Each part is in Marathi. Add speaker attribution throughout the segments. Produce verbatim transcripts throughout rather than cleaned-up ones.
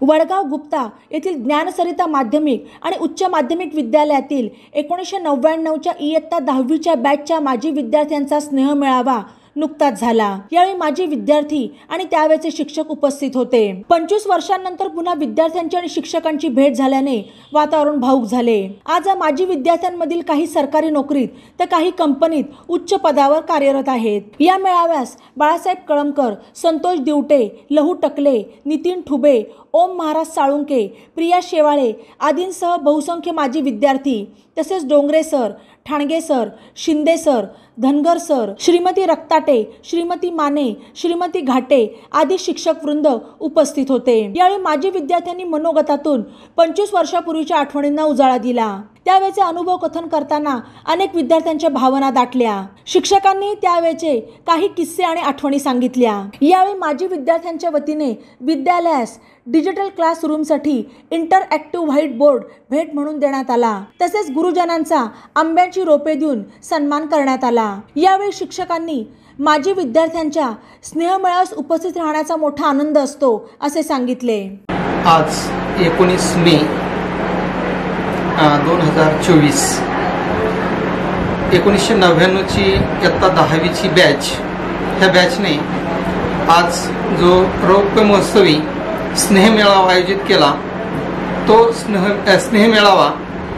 Speaker 1: वडगाव गुप्ता येथील ज्ञानसरिता माध्यमिक आणि उच्च माध्यमिक विद्यालयातील एकोणीसशे नव्याण्णवच्या इयत्ता दहावीच्या बॅचच्या माजी विद्यार्थ्यांचा स्नेह मेळावा नुकताच झाला। यावेळी माजी विद्यार्थी आणि त्यावेळचे शिक्षक उपस्थित होते। पंचवीस वर्षांनंतर पुन्हा विद्यार्थ्यांची आणि शिक्षकांची भेट झाल्याने वातावरण भावुक झाले। आज या माजी विद्यार्थ्यांमधील काही सरकारी नोकरीत तर काही कंपनीत उच्च पदावर कार्यरत आहेत। या मेळाव्यास बाळासाहेब कळमकर, संतोष दिवटे, लहू टकले, नितीन ठुबे, ओम महाराज साळुंके, प्रिया शेवाळे आदींसह बहुसंख्य माजी विद्यार्थी तसेच Dongre sir, Thange sir, Shinde sir, Dhangar sir, Shrimati Raktate, Shrimati Mane, Shrimati Ghate आदी शिक्षक वृंद उपस्थित होते। यावेळी माजी विद्यार्थ्यांनी मनोगतातून पंचवीस वर्षापूर्वीच्या आठवणींना उजाळा दिला। त्यावेळेचे अनुभव कथन करताना अनेक विद्यार्थ्यांच्या भावना दाटल्या। शिक्षकांनी त्यावेळेचे काही किस्से आणि आठवणी सांगितल्या। यावेळी माजी विद्यार्थ्यांच्या वतीने विद्यालयास डिजिटल क्लासरूमसाठी इंटरॅक्टिव्ह व्हाईट बोर्ड भेट म्हणून देण्यात आला। तसेच गुरुजनांचा आंब्याची रोपे देऊन सन्मान करण्यात आला। यावेळी शिक्षकांनी माजी विद्यार्थ्यांच्या स्नेहमेळाव्यास उपस्थित राहण्याचा मोठा आनंद असतो असे सांगितले।
Speaker 2: आज एकोणीस मे दोन हजार चोवीस एकोणीसशे नव्याण्णवची इयत्ता दहावीची बॅच, ह्या बॅचने आज जो रौप्य महोत्सवी स्नेहमेळावा आयोजित केला, तो स्नेह स्नेहमेळावा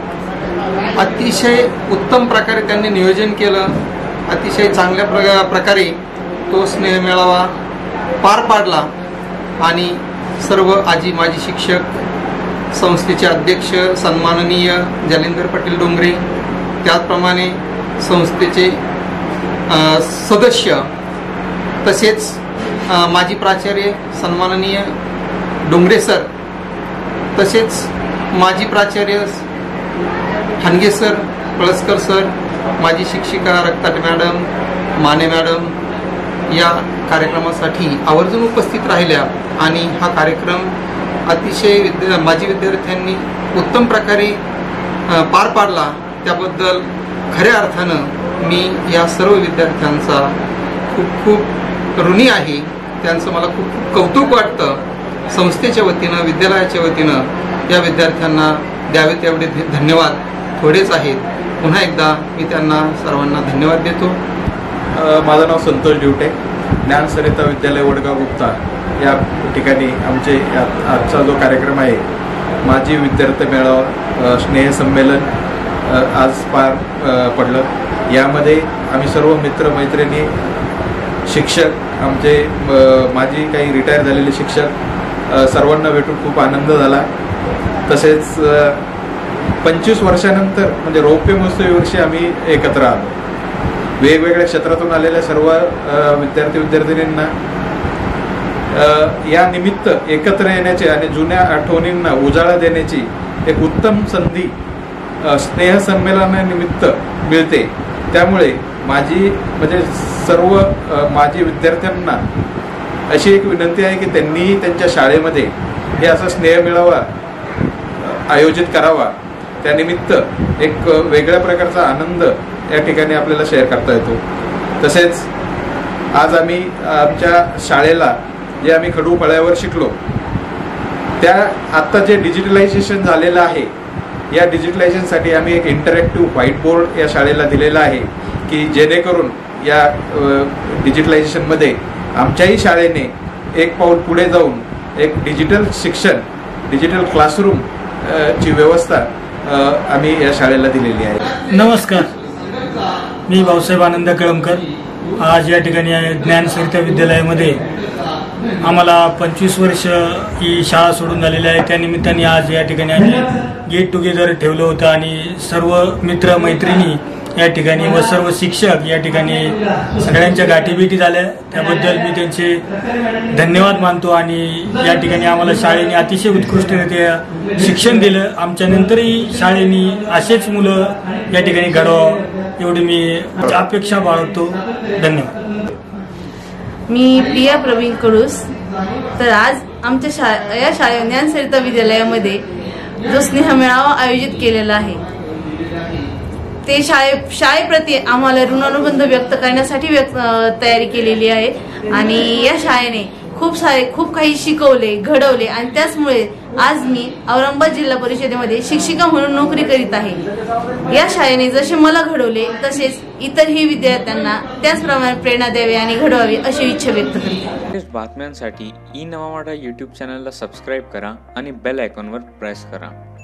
Speaker 2: अतिशय उत्तम प्रकारे त्यांनी नियोजन केलं। अतिशय चांगल्या प्र प्रकारे तो स्नेहमेळावा पार पाडला आणि सर्व आजी माजी शिक्षक, संस्थेचे अध्यक्ष सन्माननीय जालिंदर पाटील डोंगरे, त्याचप्रमाणे संस्थेचे सदस्य तसेच माजी प्राचार्य सन्माननीय डोंगरे सर, तसेच माजी प्राचार्य ठाणगे सर, पळसकर सर, माजी शिक्षिका रक्ताटे मॅडम, माने मॅडम या कार्यक्रमासाठी आवर्जून उपस्थित राहिल्या आणि हा कार्यक्रम अतिशय विद्या माजी विद्यार्थ्यांनी उत्तम प्रकारे पार पाडला। त्याबद्दल खऱ्या अर्थानं मी या सर्व विद्यार्थ्यांचा खूप खूप ऋणी आहे। त्यांचं मला खूप खूप कौतुक वाटतं। संस्थेच्या वतीनं, विद्यालयाच्या वतीनं या विद्यार्थ्यांना द्यावे तेवढे धन्यवाद थोडेच आहेत। पुन्हा एकदा मी त्यांना सर्वांना धन्यवाद देतो।
Speaker 3: माझं नाव संतोष दिवटे, ज्ञानसरिता विद्यालय वडगाव गुप्ता या ठिकाणी आमचे आजचा जो कार्यक्रम आहे माजी विद्यार्थी मेळावा स्नेह संमेलन आज पार पडलं। यामध्ये आम्ही सर्व मित्र मैत्रिणी, शिक्षक, आमचे माजी काही रिटायर झालेले शिक्षक सर्वांना भेटून खूप आनंद झाला। तसेच पंचवीस वर्षानंतर म्हणजे रौप्य महोत्सवी वर्षी आम्ही एकत्र आलो। वेगवेगळ्या क्षेत्रातून आलेल्या सर्व विद्यार्थी विद्यार्थिनींना या निमित्त एकत्र येण्याची आणि जुन्या आठवणींना उजाळा देण्याची एक उत्तम संधी स्नेह संमेलनानिमित्त मिळते। त्यामुळे माझी म्हणजे सर्व माजी विद्यार्थ्यांना अशी एक विनंती आहे की त्यांनी त्यांच्या शाळेमध्ये हे असा स्नेह मेळावा आयोजित करावा। त्यानिमित्त एक वेगळ्या प्रकारचा आनंद या ठिकाणी आपल्याला शेअर करता येतो। तसेच आज आम्ही आमच्या शाळेला जे आम्ही खडूफळ्यावर शिकलो त्या आत्ता जे डिजिटलायझेशन झालेलं आहे, या डिजिटलायझेशनसाठी आम्ही एक इंटरॅक्टिव्ह व्हाईट बोर्ड या शाळेला दिलेला आहे की जेणेकरून या डिजिटलायझेशनमध्ये आमच्याही शाळेने एक पाऊल पुढे जाऊन एक डिजिटल शिक्षण, डिजिटल क्लासरूम ची व्यवस्था आम्ही या शाळेला दिलेली आहे।
Speaker 4: नमस्कार, मी भाऊसाहेब आनंद कळमकर। आज या ठिकाणी ज्ञानसरिता विद्यालयामध्ये आम्हाला पंचवीस वर्ष ही शाळा सोडून झालेली आहे। त्यानिमित्ताने आज या ठिकाणी आम्ही गेट टुगेदर ठेवलं होतं आणि सर्व मित्र मैत्रिणी या ठिकाणी व सर्व शिक्षक या ठिकाणी सगळ्यांच्या गाठीभेटी झाल्या। त्याबद्दल मी त्यांचे धन्यवाद मानतो आणि या ठिकाणी आम्हाला शाळेने अतिशय उत्कृष्टरित्या शिक्षण दिलं। आमच्या नंतरही शाळेने असेच मुलं या ठिकाणी घडवावं एवढी मी अपेक्षा बाळगतो। धन्यवाद।
Speaker 5: मी प्रिया प्रवीण कडूस। तर आज आमच्या शा या शाळे ज्ञानसरिता विद्यालयामध्ये जो स्नेह मेळावा आयोजित केलेला आहे ते शाळे शाळेप्रती आम्हाला ऋणानुबंध व्यक्त करण्यासाठी व्यक्त तयारी केलेली आहे आणि या शाळेने खूप सारे खूप काही शिकवले, घडवले आणि त्याचमुळे आज मी औरंगाबाद जिल्हा परिषदेमध्ये शिक्षिका म्हणून नोकरी करीत आहे. या शाळेने जसे मला घडवले तसेच इतरही विद्यार्थ्यांना त्याचप्रमाणे प्रेरणा द्यावी आणि घडवावी अशी इच्छा व्यक्त करते.
Speaker 6: बातम्यांसाठी ई नवा मराठा यूट्यूब चॅनलला सबस्क्राईब करा आणि बेल आयकॉनवर प्रेस करा.